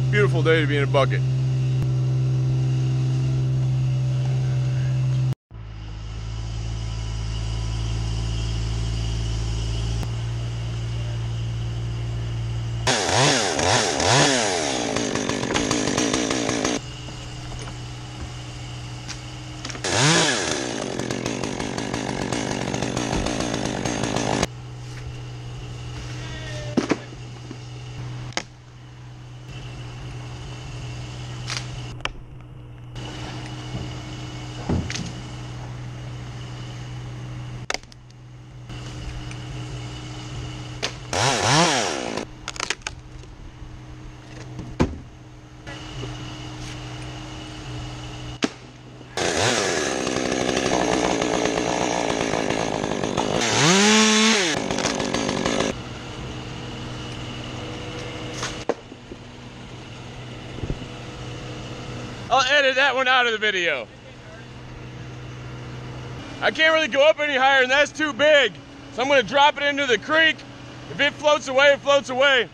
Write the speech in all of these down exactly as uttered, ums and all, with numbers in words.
Beautiful day to be in a bucket. I'll edit that one out of the video. I can't really go up any higher and that's too big. So I'm gonna drop it into the creek. If it floats away, it floats away.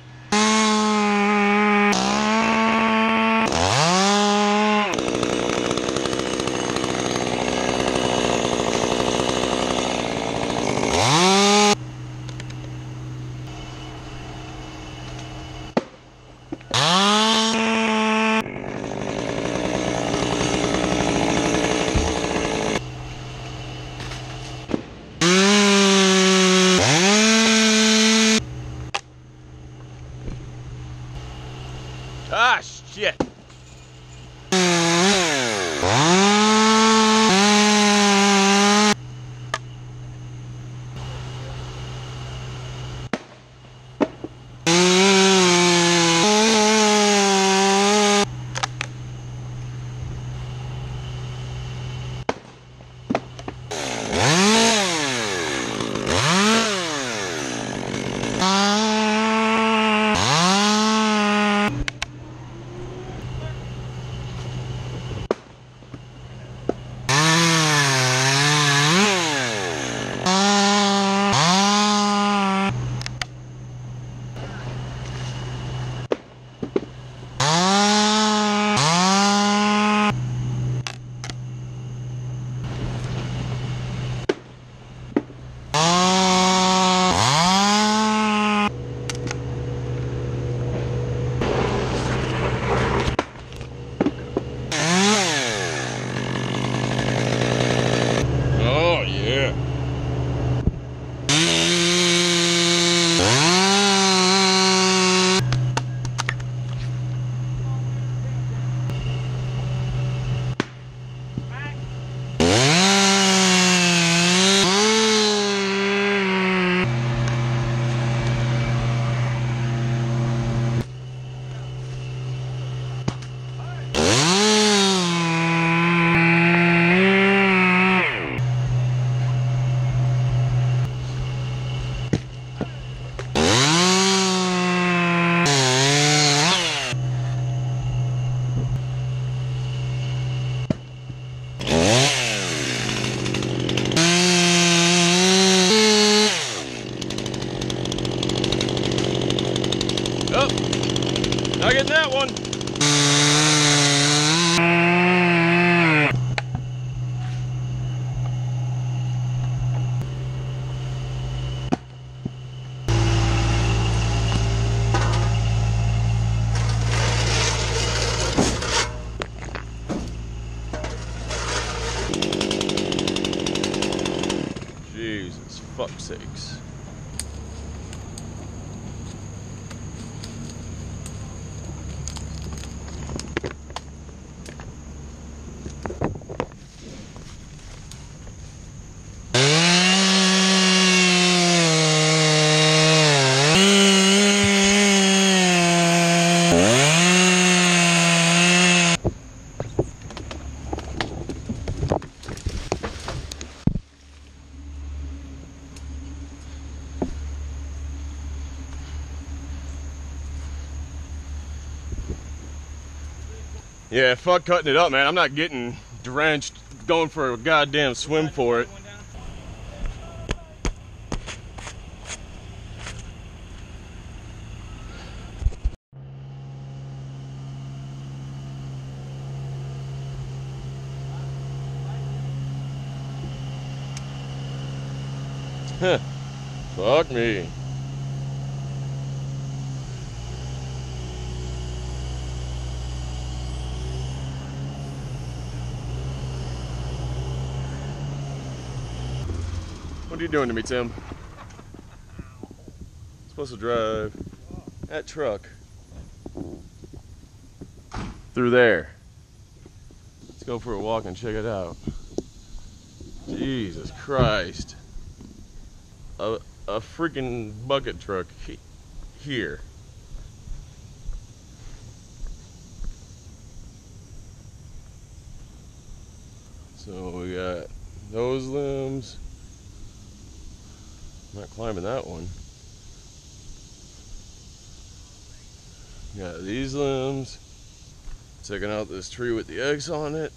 Ah, shit. Oh, not getting that one. Jesus, fuck's sakes. Yeah, fuck cutting it up, man. I'm not getting drenched going for a goddamn swim for it. Fuck me. What are you doing to me, Tim? I'm supposed to drive that truck through there. Let's go for a walk and check it out. Jesus Christ. A, a freaking bucket truck he, here. So we got those limbs. I'm not climbing that one. Got these limbs. Checking out this tree with the eggs on it.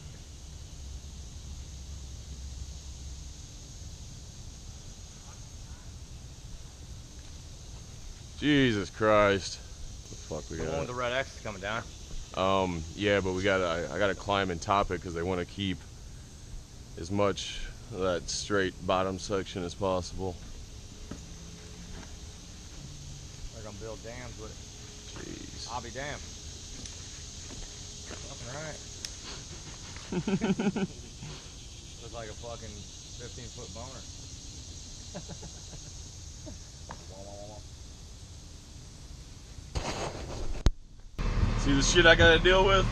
Jesus Christ. What the fuck we got? The one with the red X is coming down. Um, yeah, but we gotta, I, I gotta climb and top it because they want to keep as much of that straight bottom section as possible. They're gonna build dams with it. Jeez. I'll be damned. Fucking right. Looks like a fucking fifteen foot boner. See the shit I gotta deal with?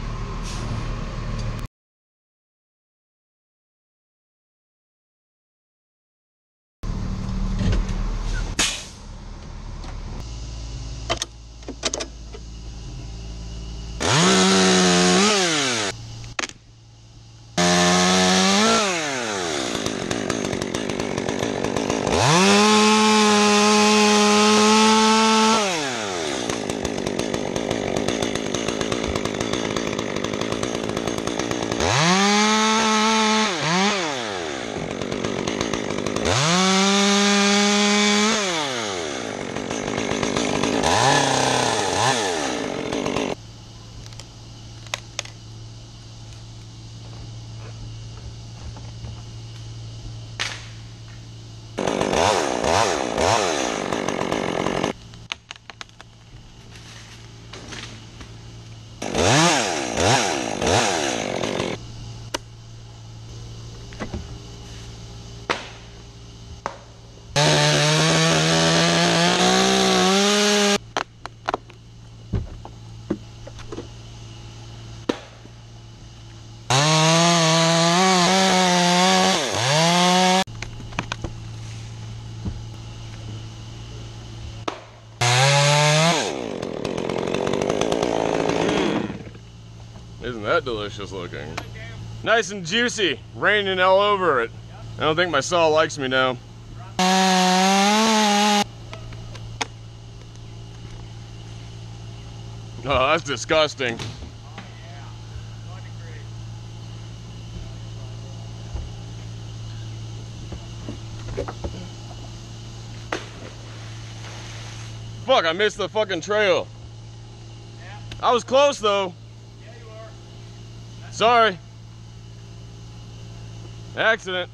Isn't that delicious looking? Nice and juicy, raining all over it. I don't think my saw likes me now. Oh, that's disgusting. Fuck, I missed the fucking trail. I was close though. Sorry. Accident.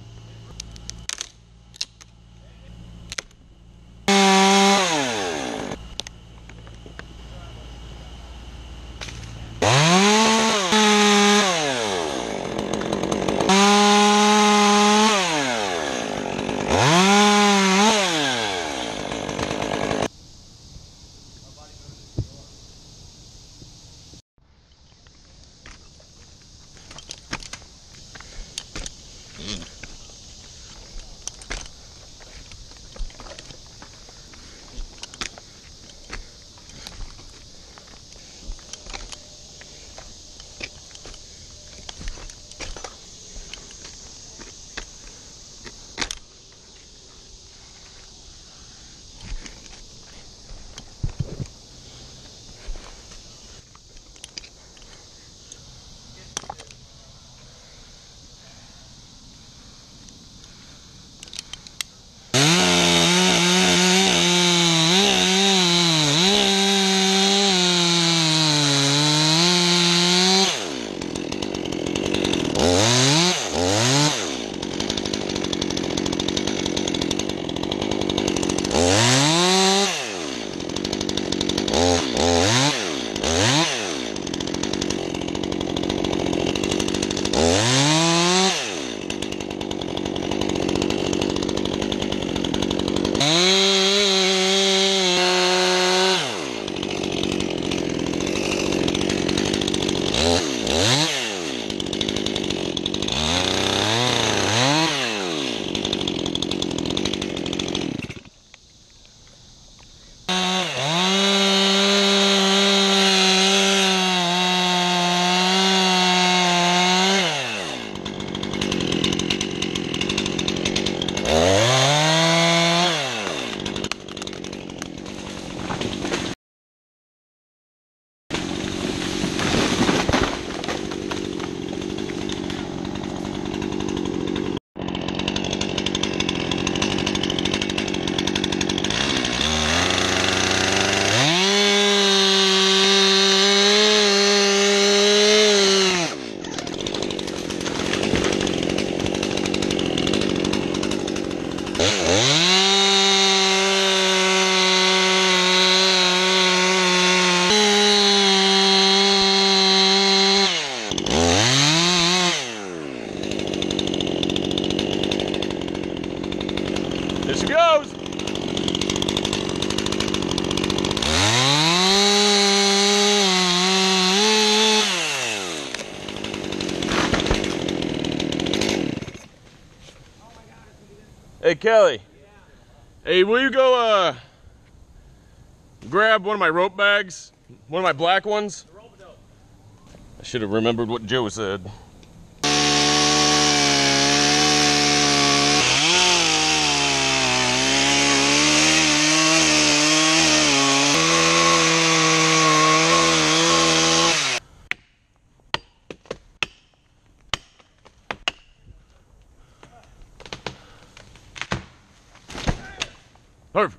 Hey, Kelly. Hey, will you go uh, grab one of my rope bags? One of my black ones? I should have remembered what Joe said. Perfect.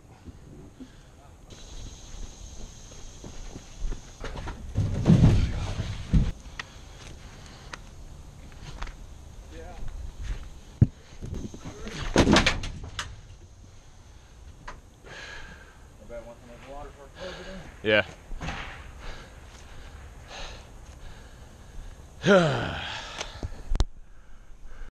Yeah.